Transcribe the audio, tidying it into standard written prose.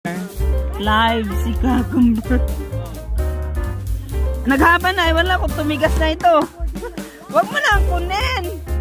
Live si Cucumber. Naghaban na, wala ko tumigas na ito. Huwag mo na ang kunin.